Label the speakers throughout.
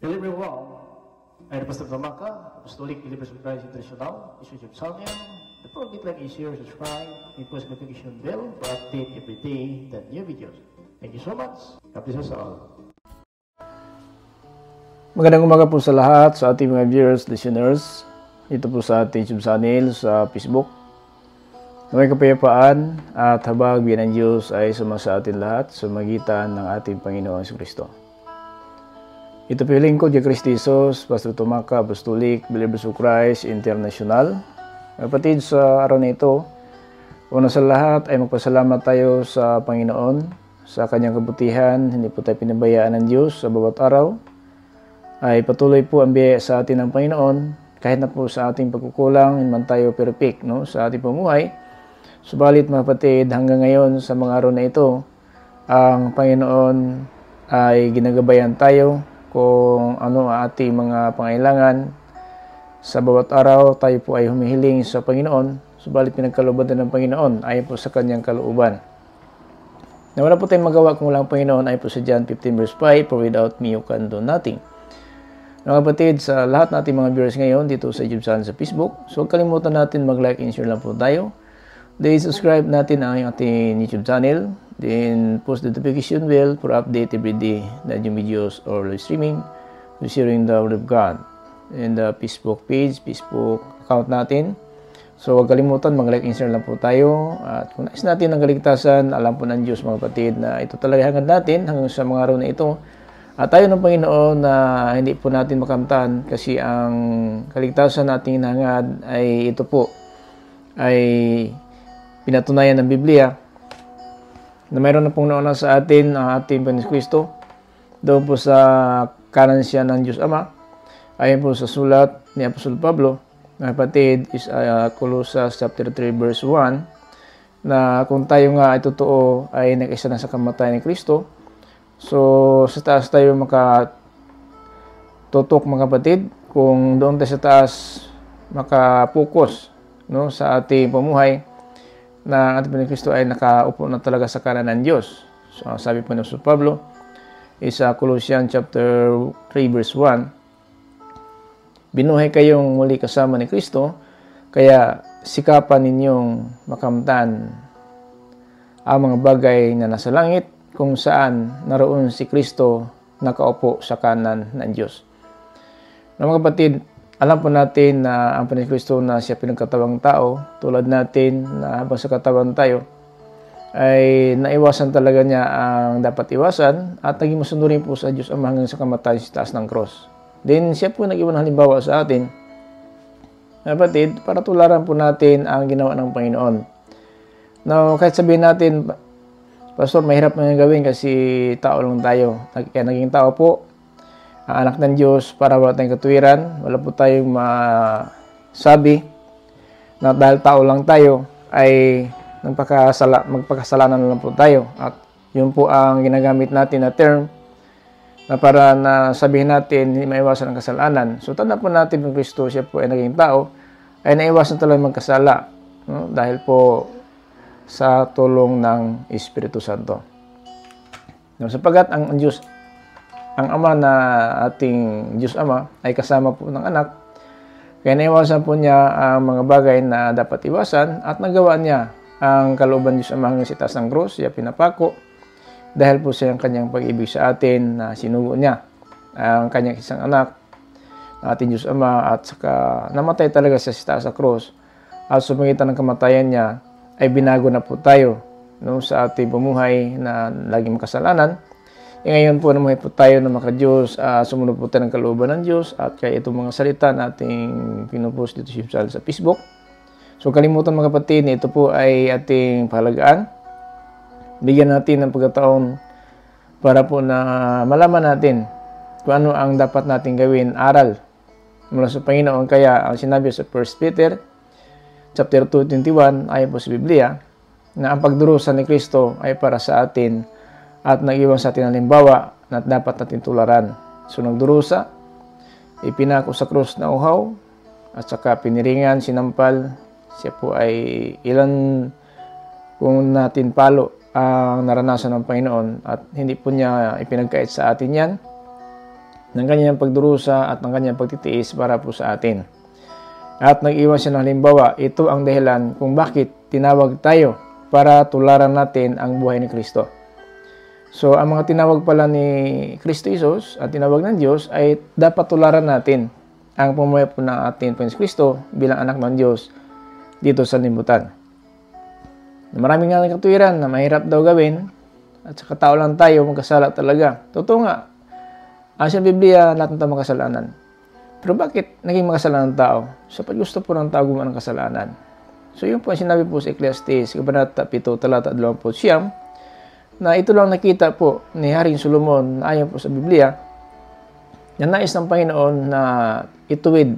Speaker 1: Hello everyone, I'm Pastor Tamaka, Apostolic Believers of Christ International, Institute of Salmian. The program like is share, subscribe, and post notification bell for update every day the new videos. Thank you so much. God bless us all.
Speaker 2: Magandang umaga po sa lahat, sa ating mga viewers, listeners. Ito po sa ating YouTube channel, sa Facebook. Na may kapayapaan at habag biyan ng Diyos ay sumasa atin lahat sa magitan ng ating Panginoon Kristo. Ito po yung lingkod kay Kristi Jesus, Pastor Tamaka, Apostolic Believers of Christ International. Kapatid, sa araw na ito, una sa lahat ay magpasalamat tayo sa Panginoon, sa kanyang kabutihan. Hindi po tayo pinabayaan ng Diyos sa bawat araw. Ay patuloy po ang biyaya sa atin ng Panginoon, kahit na po sa ating pagkukulang, hindi man tayo perfect sa ating pamuhay. Subalit mga kapatid, hanggang ngayon sa mga araw na ito, ang Panginoon ay ginagabayan tayo kung ano ang ating mga pangailangan. Sa bawat araw, tayo po ay humihiling sa Panginoon, subalit pinagkalooban din ng Panginoon ayon po sa kanyang kalooban. Na wala po tayong magawa kung walang Panginoon ayon po sa John 15 verse 5, for without me you can do nothing. Mga kapatid, sa lahat nating mga viewers ngayon dito sa YouTube channel sa Facebook, so huwag kalimutan natin mag-like and share lang po tayo. Then subscribe natin ang ating YouTube channel. Then post the notification bell for update every day na yung videos or live streaming to sharing the Word of God. And the Facebook page, Facebook account natin. So huwag kalimutan mag-like and share lang po tayo. At kung nais natin ang kaligtasan, alam po ng Diyos mga kapatid na ito talaga hangad natin hanggang sa mga araw na ito. At tayo ng Panginoon na hindi po natin makamtan kasi ang kaligtasan nating hangad ay ito po ay pinatunayan ng Biblia na mayroon na pong nauna sa atin ang ating Panginoon Kristo doon po sa kanan siya ng Diyos Ama. Ayon po sa sulat ni Apostol Pablo, mga kapatid, is Colossus chapter 3 verse 1, na kung tayo nga ay totoo ay nag-isa na sa kamatayan ni Kristo, so sa taas tayo makatutok mga kapatid, kung doon tayo sa taas makapokus sa ating pamuhay, na ang ating Panginoon Kristo ay nakaupo na talaga sa kanan ng Diyos. So, sabi po ni Pablo, is Colossians chapter 3 verse 1, binuhay kayong muli kasama ni Kristo, kaya sikapan ninyong makamtan ang mga bagay na nasa langit, kung saan naroon si Kristo nakaupo sa kanan ng Diyos. Mga kapatid, alam po natin na ang Panginoon Kristo na siya pinagkatawang tao, tulad natin na habang sa katawan tayo, ay naiwasan talaga niya ang dapat iwasan at naging masunurin po sa Diyos Ama hanggang sa kamatayan sa taas ng cross. Then siya po nag-iwan ng halimbawa sa atin, kapatid, para tularan po natin ang ginawa ng Panginoon. Now, kahit sabihin natin, Pastor, mahirap na gawin kasi tao lang tayo. Kaya naging tao po, ang anak ng Diyos para wala tayong katuwiran. Wala po tayong masabi na dahil tao lang tayo ay magpakasalanan lang po tayo. At yun po ang ginagamit natin na term na para na sabihin natin hindi maiwasan ang kasalanan. So tanda po natin kung Kristo siya po ay naging tao, ay naiwasan talaga magkasala. Dahil po sa tulong ng Espiritu Santo. Sapagat ang Diyos, ang Ama na ating Diyos Ama ay kasama po ng anak, kaya naiwasan po niya ang mga bagay na dapat iwasan at nagawa niya ang kalooban Diyos Ama hanggang sa taas ng krus, siya pinapako dahil po siya ang kanyang pag-ibig sa atin na sinugo niya ang kanyang isang anak na ating Diyos Ama at saka namatay talaga siya sa taas ng krus at sa pagitan ng kamatayan niya ay binago na po tayo sa ating pamuhay na laging makasalanan. Ngayon po namuhay po tayo na maka-Diyos, sumunod po tayo ng kalooban ng Diyos at kaya itong mga salita nating pinupost dito sa Facebook. So kalimutan mga kapatid, ito po ay ating pahalagaan. Bigyan natin ng pagkataon para po na malaman natin kung ano ang dapat natin gawin, aral mula sa Panginoon. Kaya ang sinabi sa 1 Peter chapter 2:21 ayon po sa Biblia, na ang pagdurusa ni Kristo ay para sa atin at nag-iwan sa atin ang halimbawa na dapat natin tularan. So nagdurusa, ipinako sa krus na uhaw, at saka piniringan, sinampal. Siya po ay ilan kung natin palo ang naranasan ng Panginoon at hindi po niya ipinagkait sa atin yan. ng kanyang pagdurusa at ng kanyang pagtitiis para po sa atin. At nag-iwan siya ng halimbawa. Ito ang dahilan kung bakit tinawag tayo para tularan natin ang buhay ni Kristo. So, ang mga tinawag pala ni Kristo Jesus at tinawag ng Diyos ay dapat tularan natin ang pumuhay po ng ating Panginoon Kristo bilang anak ng Diyos dito sa libutan. Maraming nga katuwiran na mahirap daw gawin at sa katao lang tayo magkasala talaga. Totoo nga, sa Biblia lahat ng tao makasalanan. Pero bakit naging makasalanan ng tao? Sapat gusto po ng tao gumawa ng kasalanan. So yun po ang sinabi po sa Ecclesiastes, Kabanata 7, talata 29, na ito lang nakita po ni Haring Solomon na ayon po sa Biblia, na nais ng Panginoon na ituwid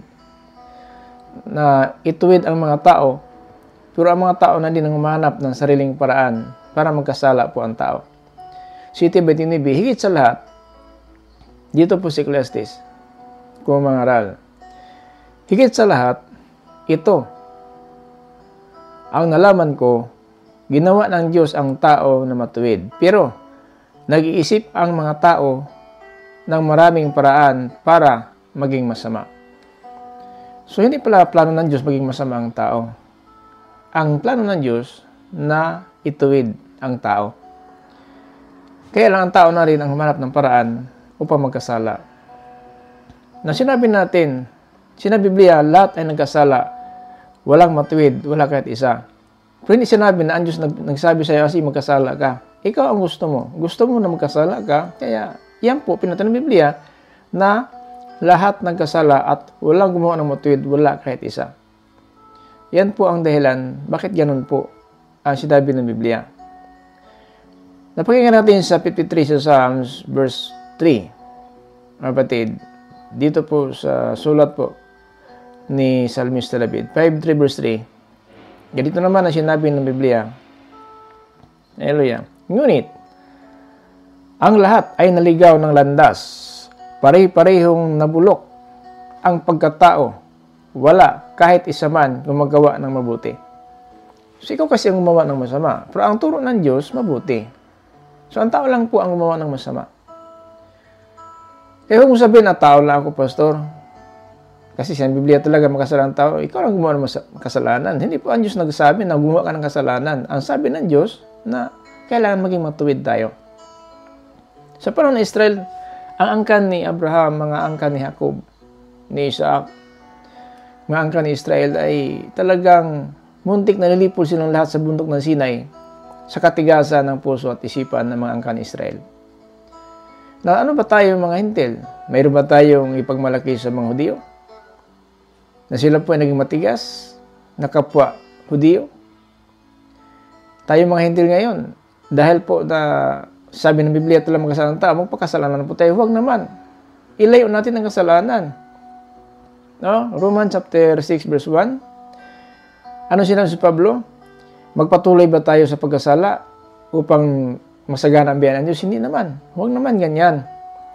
Speaker 2: ang mga tao, pero ang mga tao na din ang humahanap ng sariling paraan para magkasala po ang tao. City by Tinibi, higit sa lahat, dito po si Ecclesiastes, kung mangaral. Higit sa lahat, ito, ang nalaman ko, ginawa ng Diyos ang tao na matuwid. Pero, nag-iisip ang mga tao ng maraming paraan para maging masama. So, hindi pala plano ng Diyos maging masama ang tao. Ang plano ng Diyos na ituwid ang tao. Kaya lang ang tao na rin ang humanap ng paraan upang magkasala. Na sinabi natin, sinabi Biblia, lahat ay nagkasala. Walang matuwid, wala kahit isa. Pero hindi sinabi na ang Diyos nagsabi sa iyo kasi magkasala ka. Ikaw ang gusto mo. Gusto mo na magkasala ka. Kaya yan po, pinatawag ng Biblia na lahat nagkasala at walang gumawa ng matuwid, wala kahit isa. Yan po ang dahilan bakit ganun po ang sinabi ng Biblia. Napakinggan natin sa 53 sa Psalms verse 3. Kapatid, dito po sa sulat po ni Psalmista David, 5:3 verse 3. Ganito naman ang sinabi ng Biblia. Hallelujah. Ngunit, ang lahat ay naligaw ng landas. Pare-parehong nabulok ang pagkatao. Wala kahit isa man gumagawa ng mabuti. So, ikaw kasi ang gumawa ng masama. Pero ang turo ng Diyos, mabuti. So, ang tao lang po ang gumawa ng masama. Kaya kung sabihin na tao lang ako, pastor, kasi sa Biblia talaga makasalanan tao, ikaw lang gumawa ng kasalanan. Hindi po ang Diyos nagsabi na gumawa ka ng kasalanan. Ang sabi ng Diyos na kailangan maging matuwid tayo. Sa panahon ng Israel, ang angkan ni Abraham, mga angkan ni Jacob, ni Isaac, mga angkan ni Israel ay talagang muntik na nilipol silang lahat sa bundok ng Sinai sa katigasan ng puso at isipan ng mga angkan ni Israel. Na ano ba tayo mga hintil? Mayroon ba tayong ipagmalaki sa mga Hudyo? Na sila po ay naging matigas, na kapwa Hudyo. Tayo mga hintil ngayon, dahil po na sabi ng Biblia ito lang magkasalanan tao, magpakasalanan po tayo. Huwag naman. Ilayo natin ang kasalanan. No? Romans chapter 6 verse 1. Ano sinabi si Pablo? Magpatuloy ba tayo sa pagkasala upang masagana ang biyaya ng Diyos? Hindi naman. Huwag naman ganyan.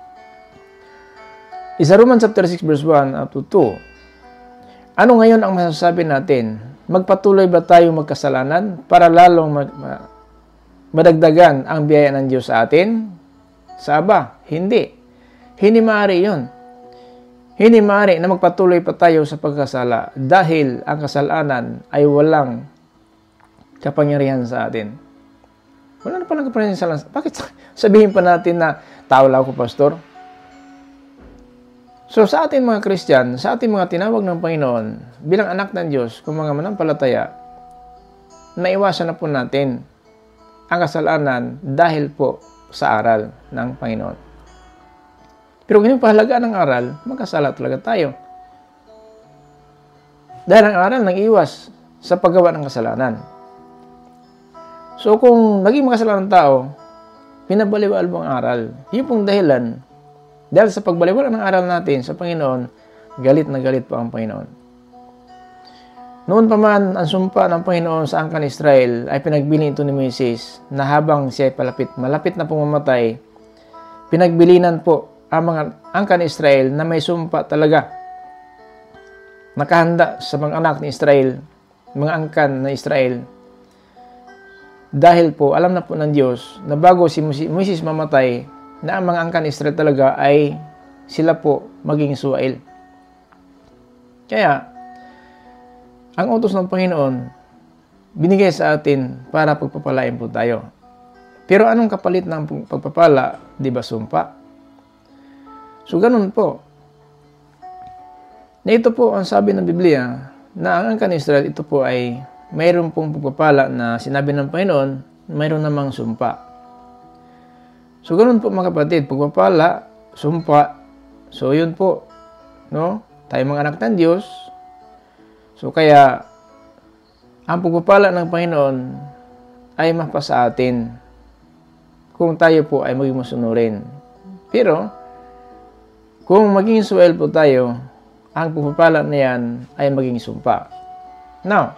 Speaker 2: Isa Romans chapter 6 verse 1 up to 2. Ano ngayon ang masasabi natin? Magpatuloy ba tayo magkasalanan para lalong madagdagan ang biyaya ng Diyos sa atin? Saba, hindi. Hindi maaari yun. Hindi maaari na magpatuloy pa tayo sa pagkasala dahil ang kasalanan ay walang kapangyarihan sa atin. Wala na palang kapangyarihan sa kasalanan. Bakit sabihin pa natin na tao lang ako, pastor? So sa ating mga Christian, sa ating mga tinawag ng Panginoon, bilang anak ng Diyos, kung mga manampalataya, naiwasan na po natin ang kasalanan dahil po sa aral ng Panginoon. Pero kung yung pahalagaan ng aral, magkasala talaga tayo. Dahil ang aral nang iwas sa paggawa ng kasalanan. So kung naging makasalanan tao, pinabaliwala mo ang aral. Yun pong dahilan. Dahil sa pagbaliwala ng aral natin sa Panginoon, galit na galit po ang Panginoon. Noon pa man, ang sumpa ng Panginoon sa angkan Israel ay pinagbili ito ni Moises na habang siya ay malapit na pumamatay, pinagbilinan po ang mga angkan Israel na may sumpa talaga. Nakahanda sa mga anak ni Israel, mga angkan na Israel. Dahil po, alam na po ng Diyos na bago si Moises mamatay, na ang mga angkan Israel talaga ay sila po maging suwail. Kaya, ang utos ng Panginoon, binigay sa atin para pagpapalain po tayo. Pero anong kapalit ng pagpapala? Di ba sumpa? So, ganun po. Na ito po ang sabi ng Biblia, na ang angkan ng Israel, ito po ay mayroon pong pagpapala na sinabi ng Panginoon, mayroon namang sumpa. So, ganun po mga kapatid, pagpapala, sumpa. So, yun po, no? Tayo mga anak ng Diyos. So, kaya, ang pagpapala ng Panginoon ay mapasa atin kung tayo po ay maging masunurin. Pero, kung maging suwail po tayo, ang pagpapala na yan ay maging sumpa. Now,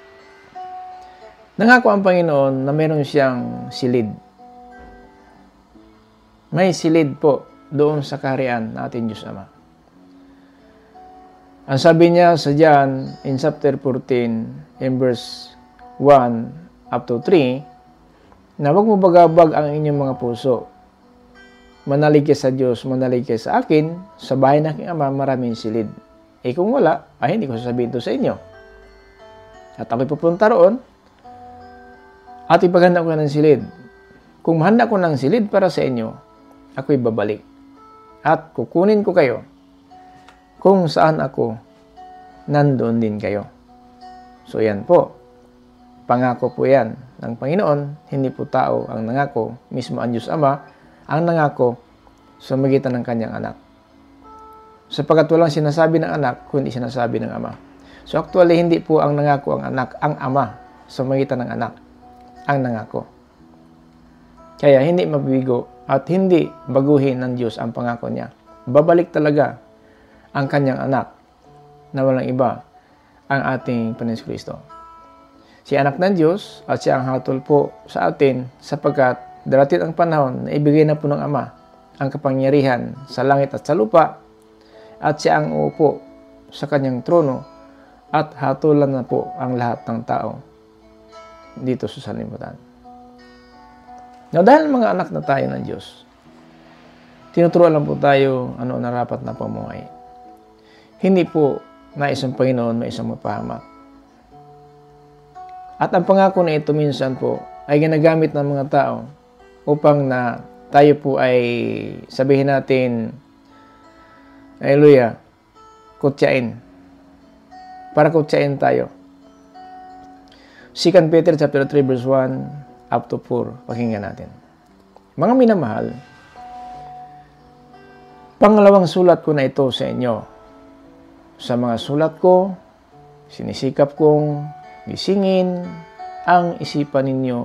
Speaker 2: nangako ang Panginoon na meron siyang silid. May silid po doon sa kaharian ng ating Diyos Ama. Ang sabi niya sa John in chapter 14 in verse 1 up to 3, na huwag mo bagabag ang inyong mga puso. Manalig kayo sa Diyos, manalig kayo sa akin, sa bahay ng aking Ama maraming silid. Eh kung wala, ay hindi ko sasabihin ito sa inyo. At ako'y pupunta roon, at ipaghanda ko ng silid. Kung mahanda ko ng silid para sa inyo, ako'y babalik. At kukunin ko kayo. Kung saan ako, nandoon din kayo. So yan po. Pangako po yan ng Panginoon. Hindi po tao ang nangako. Mismo ang Diyos Ama ang nangako sa magitan ng kanyang anak. Sapagkat walang sinasabi ng anak, kundi sinasabi ng Ama. So actually, hindi po ang nangako ang anak, ang Ama sa magitan ng anak ang nangako. Kaya hindi mabibigo at hindi baguhin ng Diyos ang pangako niya. Babalik talaga ang kanyang anak na walang iba ang ating Panginoon Kristo. Si anak ng Diyos at siya ang hatol po sa atin sapagkat darating ang panahon na ibigay na po ng Ama ang kapangyarihan sa langit at sa lupa at siya ang uupo sa kanyang trono at hatulan na po ang lahat ng tao dito sa sanlibutan. Now, dahil mga anak na tayo ng Diyos, tinuturuan lang po tayo ano narapat na pamuhay. Hindi po na isang Panginoon may isang mapahamak. At ang pangako na ito minsan po ay ginagamit ng mga tao upang na tayo po ay sabihin natin, hallelujah, kutsain. Para kutsain tayo. 2 Peter chapter 3 verse 1 up to 4, pakinggan natin. Mga minamahal, pangalawang sulat ko na ito sa inyo. Sa mga sulat ko, sinisikap kong gisingin ang isipan ninyo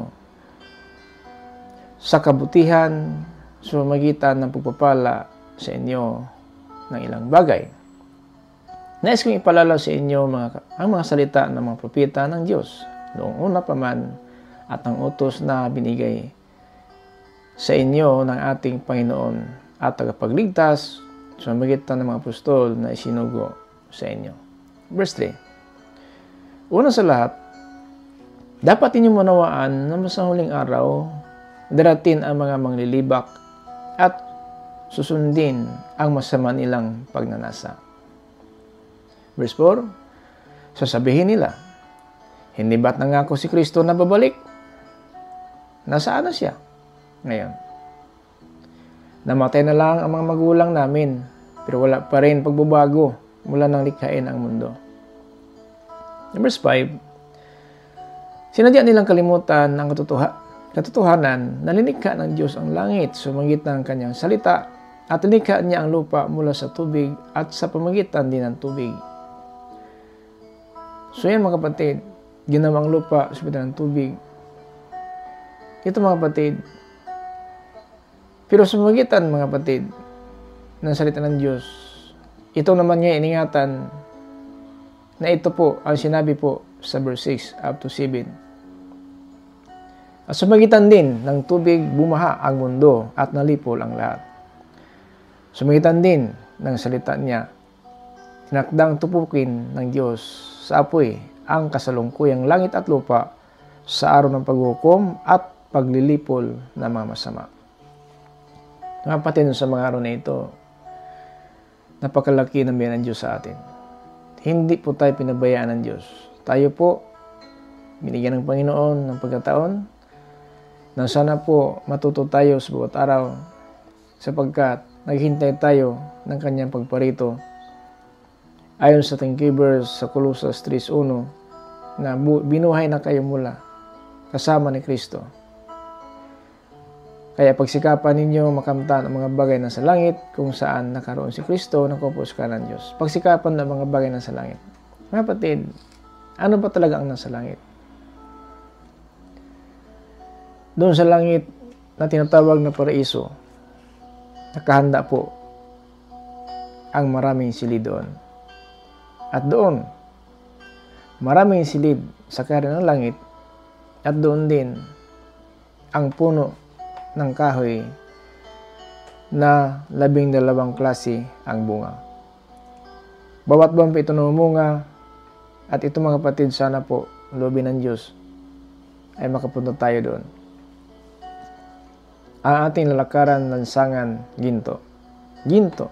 Speaker 2: sa kabutihan sa pamamagitan ng pagpapala sa inyo ng ilang bagay. Nais kong ipalala sa inyo ang mga salita ng mga propeta ng Diyos noong una pa man at ang utos na binigay sa inyo ng ating Panginoon at tagapagligtas sa pamamagitan ng mga apostol na isinugo sa inyo. Verse 3. Una sa lahat, dapat inyong manawaan na sa huling araw, darating ang mga manglilibak at susundin ang masama nilang pagnanasa. Verse 4. Sasabihin nila, hindi ba't nangako si Kristo na babalik? Nasaan na siya ngayon? Namatay na lang ang mga magulang namin, pero wala pa rin pagbabago mula nang likhain ang mundo. Verse 5. Sinadya nilang kalimutan ang katotohanan na linikha ng Diyos ang langit sa pamamagitan ng kanyang salita at linikha niya ang lupa mula sa tubig at sa pamamagitan din ng tubig. So yan mga kapatid, ginawang lupa sa pamamagitan ng tubig. Ito mga kapatid, pero sa pamamagitan mga kapatid ng salita ng Diyos, ito naman niya iningatan na ito po ang sinabi po sa verse 6 up to 7. At sa magitan din ng tubig bumaha ang mundo at nalipol ang lahat. Sa magitan din ng salita niya, tinakdang tupukin ng Diyos sa apoy ang kasalungkuyang langit at lupa sa araw ng paghukom at paglilipol ng mga masama. Mga kapatid, sa mga araw na ito, napakalaki ng biyaya ng Diyos sa atin. Hindi po tayo pinabayaan ng Diyos. Tayo po, binigyan ng Panginoon ng pagkataon na sana po matuto tayo sa bawat araw sapagkat naghintay tayo ng kanyang pagparito. Ayon sa ating key verse sa Colossus 3:1 na binuhay na kayo mula kasama ni Kristo. Kaya pagsikapan ninyo makamtan ang mga bagay na sa langit kung saan nakaroon si Kristo nakaupo sa kanan ng Diyos. Pagsikapan ng mga bagay na sa langit. Mga kapatid, ano ba talaga ang nasa langit? Doon sa langit na tinatawag na paraiso, nakahanda po ang maraming silid doon. At doon, maraming silid sa kanan ng langit at doon din ang puno ng kahoy na 12 klase ang bunga. Bawat buwan pa ito namumunga at ito mga kapatid, sana po loobin ng Diyos ay makapunta tayo doon. Ang ating lalakaran, lansangan, ginto. Ginto.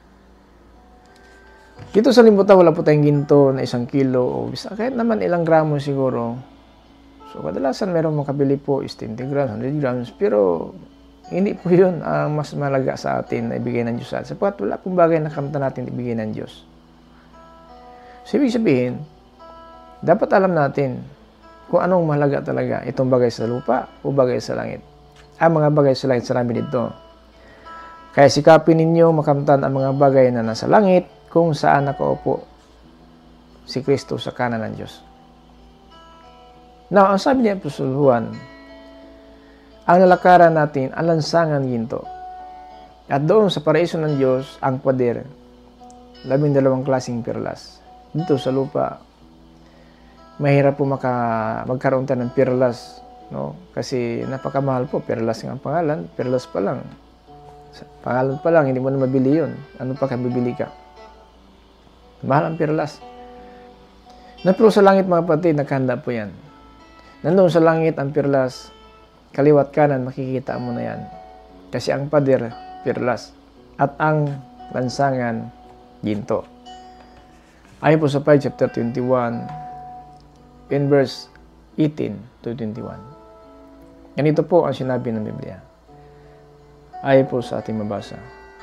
Speaker 2: Dito sa libutan wala po tayong ginto na 1 kilo o kahit naman ilang gramo siguro. So, kadalasan meron makabili po is 20 grams, 100 grams, pero hindi po yun ang mas malaga sa atin na ibigay ng Diyos sa atin. Sapagkat wala pong bagay na kamta natin ibigay ng Diyos. So, ibig sabihin, dapat alam natin kung anong mahalaga talaga itong bagay sa lupa o bagay sa langit. Ang mga bagay sa langit, sarami dito. Kaya sikapin ninyo makamtan ang mga bagay na nasa langit kung saan nakaupo si Kristo sa kanan ng Diyos. Now, ang sabi ni Apostol Juan, ang lalakaran natin, ang lansangan ginto. At doon sa paraiso ng Diyos, ang pader, 12 klaseng perlas. Dito sa lupa, mahirap po magkaroon tayo ng perlas, no? Kasi napakamahal po, perlas ng pangalan, perlas pa lang. Pangalan pa lang, hindi mo na mabili yun. Ano pa bibili ka? Mahal ang perlas. Pero sa langit mga kapatid, nakahanda po yan. Nandoon sa langit ang perlas, kaliwat kanan, makikita mo na yan. Kasi ang pader, perlas. At ang lansangan, ginto. Ayon po sa 5 chapter 21, in verse 18 to 21. Ganito po ang sinabi ng Biblia. Ayon po sa ating mabasa.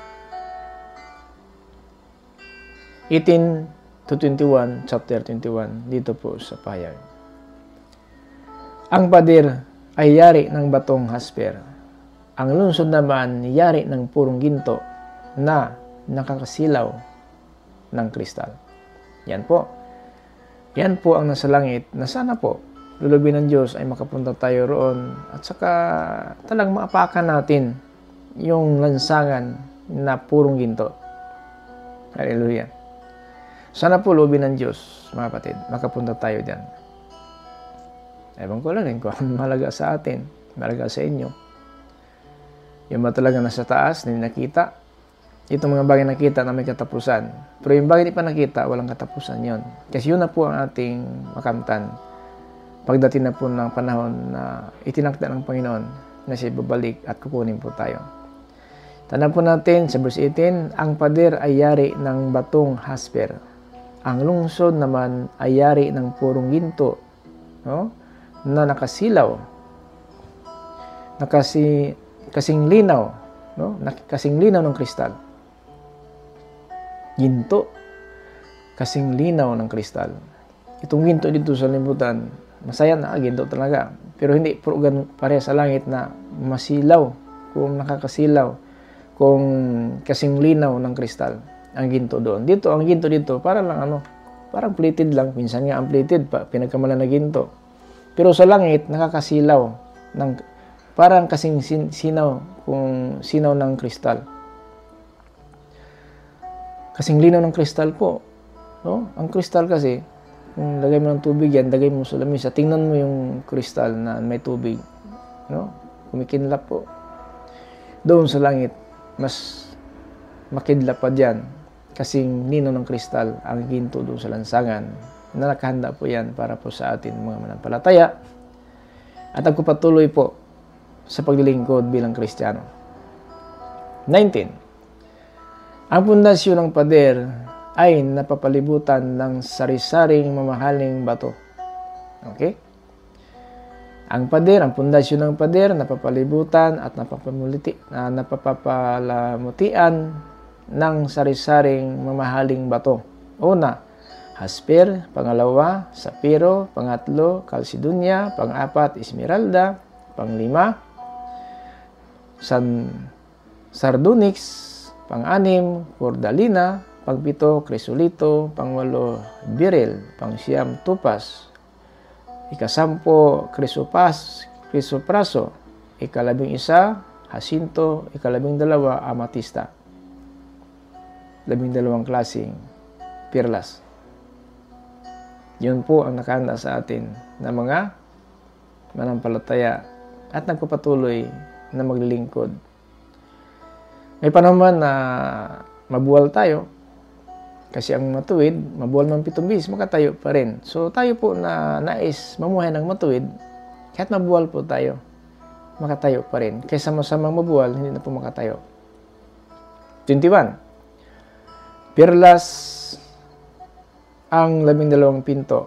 Speaker 2: 18 to 21, chapter 21, dito po sa pahayag. Ang pader ay yari ng batong hasper. Ang lungsod naman yari ng purong ginto na nakakasilaw ng kristal. Yan po. Yan po ang nasa langit na sana po lulubin ng Diyos ay makapunta tayo roon at saka talang maapakan natin yung lansangan na purong ginto. Hallelujah. Sana po lubin ng Diyos, mga kapatid, makapunta tayo dyan. Ewan ko lang rin kung mahalaga sa atin, mahalaga sa inyo. Yung ba talaga nasa taas, hindi nakita? Itong mga bagay nakita na may katapusan. Pero yung bagay di pa nakita, walang katapusan yon. Kasi yun na po ang ating makamtan. Pagdating na po ng panahon na itinakda ng Panginoon na siya babalik at kukunin po tayo. Tandaan po natin sa verse 18, ang pader ay yari ng batong hasper. Ang lungsod naman ay yari ng purong ginto, no? Na nakasilaw, kasing linaw, no? Kasing linaw ng kristal. Ginto, kasing linaw ng kristal. Itong ginto dito sa libutan, masaya na, ginto talaga. Pero hindi po pareha sa langit na masilaw, kung nakakasilaw, kung kasing linaw ng kristal ang ginto doon. Dito, ang ginto dito, parang plated lang. Minsan nga ang plated pa, pinagkamalan na ginto. Pero sa langit, nakakasilaw. Parang kasing sinaw, kung sinaw ng kristal. Kasing linaw ng kristal po. No? Ang kristal kasi, kung lagay mo ng tubig yan, lagay mo sa lamisa, tingnan mo yung kristal na may tubig. No? Kumikinlap po. Doon sa langit, mas makidlap pa dyan. Kasing linaw ng kristal ang ginto doon sa lansangan na nakahanda po yan para po sa atin mga mananampalataya at agpapatuloy po sa paglilingkod bilang Kristiyano. 19. Ang pundasyon ng pader ay napapalibutan ng sari-saring mamahaling bato. Okay? Ang pader, ang pundasyon ng pader, napapalibutan at napapapalamutian ng sari-saring mamahaling bato. Una, hasper. Pangalawa, sapiro. Pangatlo, kalsidunya. Pang-apat, esmeralda. Pang-lima, sardonyx. Pang-anim, cordalina. Pang-pito, krisolito. Pang-walo, beryl. Pang-siyam, tupas. Ika-sampo, krisopraso. Ika-11, hasinto. Ika-12, amatista. 12 klaseng perlas. Yun po ang nakahanda sa atin na mga manampalataya at nagpapatuloy na maglilingkod. May panahon man na mabuwal tayo, kasi ang matuwid, mabuwal man 7 bis, makatayo pa rin. So tayo po na nais mamuhay ng matuwid, kahit mabuwal po tayo, makatayo pa rin. Kaysa sama-samang mabuwal, hindi na po makatayo. 21. Perlas ang 12 pinto.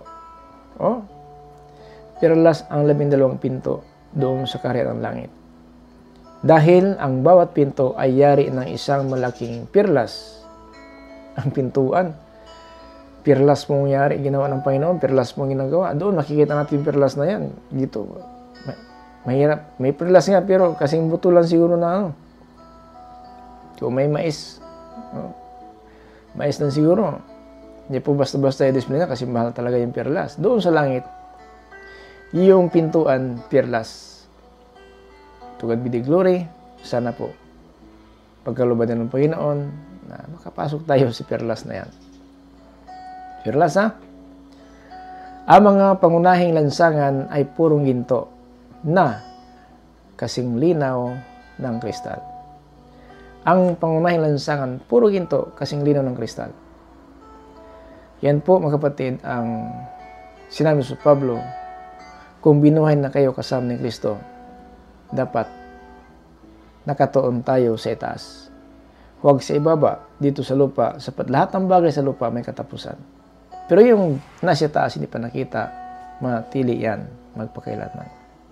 Speaker 2: Perlas ang 12 pinto doon sa kaharian ng langit. Dahil ang bawat pinto ay yari ng isang malaking perlas. Ang pintuan. Perlas mong yari, ginawa ng Panginoon. Perlas mong ginagawa. Doon makikita natin yung perlas na yan. Dito. Mahirap. May perlas nga pero kasing buto lang siguro na ano. Kung may mais. Mais lang siguro. Hindi po basta-basta i-display na kasi mahal talaga yung perlas. Doon sa langit, yung pintuan, perlas. To God be the glory. Sana po, pagkalubad ng Panginoon, na makapasok tayo sa perlas na yan. Perlas, ha? Ang mga pangunahing lansangan ay purong ginto na kasing linaw ng kristal. Ang pangunahing lansangan, puro ginto, kasing linaw ng kristal. Yan po, mga kapatid, ang sinabi sa Pablo, kung binuhay na kayo kasama ni Kristo, dapat nakatuon tayo sa itaas. Huwag sa ibaba, dito sa lupa, sapat lahat ng bagay sa lupa may katapusan. Pero yung nasa taas, hindi pa nakita, matili yan, magpakailanman.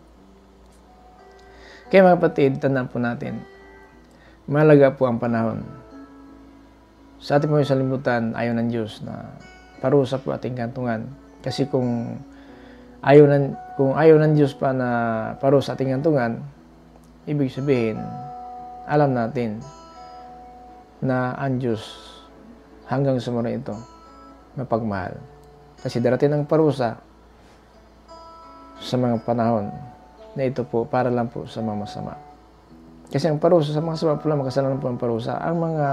Speaker 2: Kaya mga kapatid, tandaan po natin, mahalaga po ang panahon. Sa ating mga salimutan, ayaw ng Diyos na parusa po ating kantungan. Kasi kung ayaw ng Diyos pa na parusa ating kantungan, ibig sabihin, alam natin na ang Diyos hanggang sa muna ito mapagmahal. Kasi darating ang parusa sa mga panahon na ito po para lang po sa mga masama. Kasi ang parusa sa mga masama po lang, makasalanan po ang parusa. Ang mga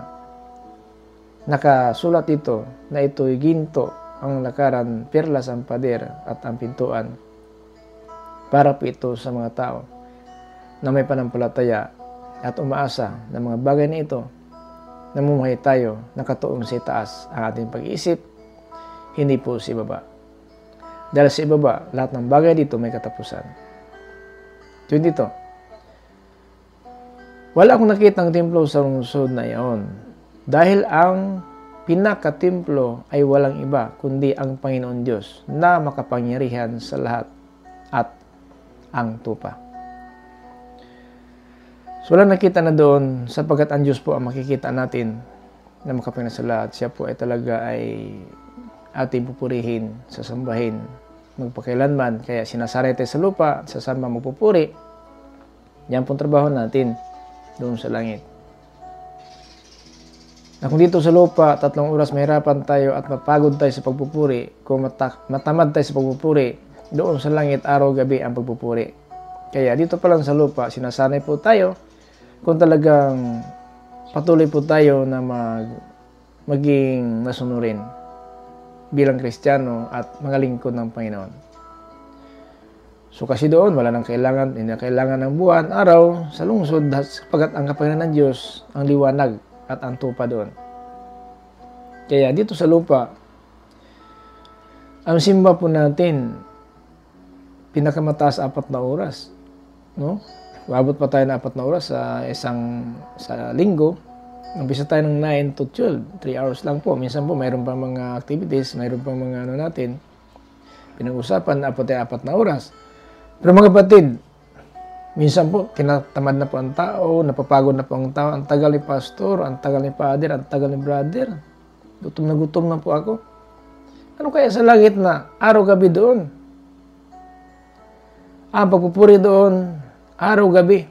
Speaker 2: nakasulat dito na ito'y ginto, ang lakaran, perlas ang pader at ang pintuan. Para po ito sa mga tao na may panampalataya at umaasa ng mga bagay na ito, namumuhay tayo, nakatuon sa itaas ang ating pag-iisip, hindi po sa ibaba. Dahil sa ibaba, lahat ng bagay dito may katapusan. 22. Wala akong nakitang templo sa lungsod na iyon. Dahil ang pinakatemplo ay walang iba kundi ang Panginoon Diyos na makapangyarihan sa lahat at ang tupa. So wala nakita na doon sapagkat ang Diyos po ang makikita natin na makapangyarihan sa lahat. Siya po ay talaga ay ating pupurihin, sasambahin, magpakailanman. Kaya sinasari tayo sa lupa, sasama magpupuri. Yan pong trabaho natin doon sa langit. Na kung dito sa lupa, 3 oras mahirapan tayo at mapagod tayo sa pagpupuri, kung matamad tayo sa pagpupuri, doon sa langit, araw-gabi ang pagpupuri. Kaya dito pa lang sa lupa, sinasanay po tayo kung talagang patuloy po tayo na maging nasunurin bilang Kristiyano at mga lingkod ng Panginoon. So kasi doon, wala nang kailangan, hindi na kailangan ng buwan, araw, sa lungsod, sapagat ang kapangyarihan ng Diyos, ang liwanag at ang tupa doon. Kaya dito sa lupa, ang simba po natin, pinakamataas 4 na oras. No? Abot pa tayo na 4 na oras sa linggo. Umpisa tayo ng 9 to 12, 3 hours lang po. Minsan po, mayroon pang mga activities, mayroon pang mga natin, pinag-usapan, apat na oras. Pero mga kapatid, minsan po, tinatamad na po ang tao, napapagod na po ang tao, ang tagal ni pastor, ang tagal ni father, ang tagal ni brother. Gutom na po ako. Ano kaya sa langit na araw-gabi doon? Ang pagpupuri doon, araw-gabi.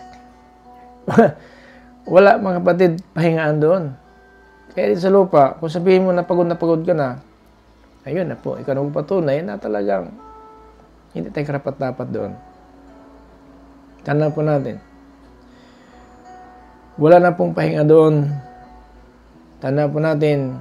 Speaker 2: Wala mga kapatid, pahingaan doon. Kaya sa lupa, kung sabihin mo na pagod ka na, ayun na po, ikaw na patunay na talagang hindi tayo karapat-dapat doon. Tandaan po natin. Wala na pong pahinga doon. Tandaan po natin,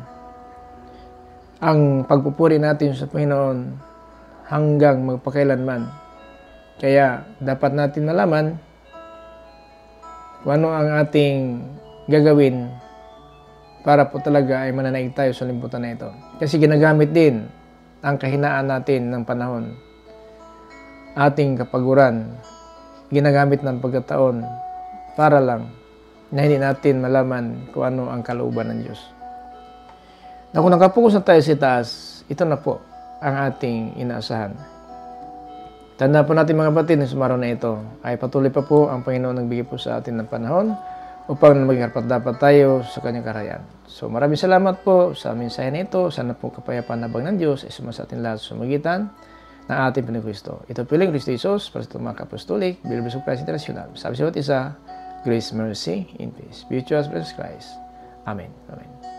Speaker 2: ang pagpupuri natin sa Panginoon hanggang magpakailanman. Kaya dapat natin nalaman kung ano ang ating gagawin para po talaga ay mananaig tayo sa limbutan na ito. Kasi ginagamit din ang kahinaan natin ng panahon. Ating kapaguran, ginagamit ng pagkataon para lang na hindi natin malaman kung ano ang kalooban ng Diyos. Na kung nakapokus na tayo sa taas, ito na po ang ating inaasahan. Tanda po natin mga kapatid na sumaraw na ito ay patuloy pa po ang Panginoon nagbigay po sa atin ng panahon upang maging karapat-dapat tayo sa kanyang karayaan. So maraming salamat po sa mensahe na ito. Sana po kapayapaan habang ng Dos ay sumasa atin lahat sa magitan ng ating Panginoon. Ito piling Kristo Jesus para sa mga kapostolik, Bible Surprise International. Sabi sa isa, grace, mercy, in peace. Be with us, bless Christ. Amen. Amen.